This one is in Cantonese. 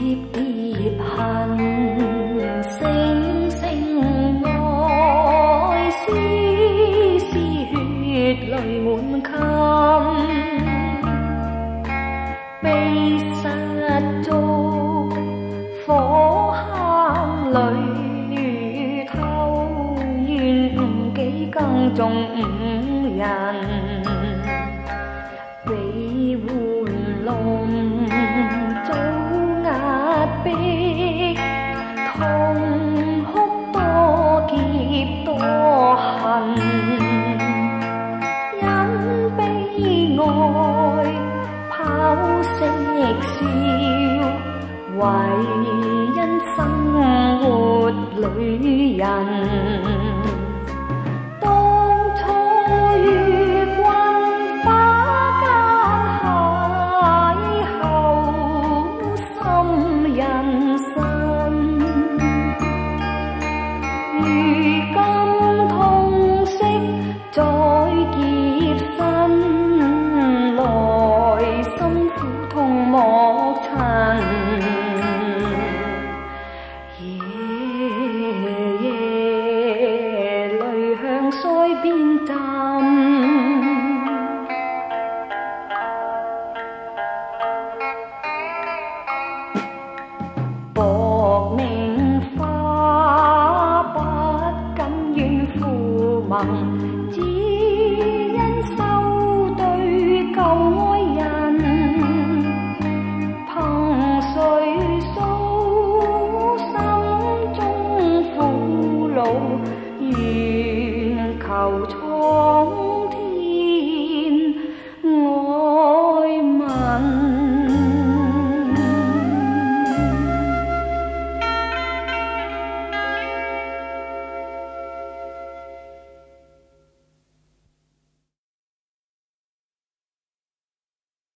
疊恨，聲聲愛，絲絲血淚滿襟，悲失足火坑裏偷，怨誤幾更重誤人，被玩弄遭壓迫，痛哭多劫多恨，因悲哀拋色笑，為因生活裏人。再劫身來，心苦痛莫塵，夜夜淚向腮邊浸。薄命花不甘願負盟，只因收對舊愛人，憑誰訴心中苦惱，願求錯。